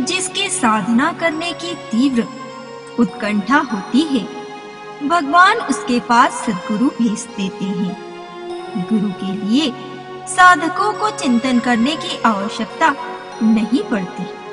जिसकी साधना करने की तीव्र उत्कंठा होती है, भगवान उसके पास सद्गुरु भेज देते हैं। गुरु के लिए साधकों को चिंतन करने की आवश्यकता नहीं पड़ती।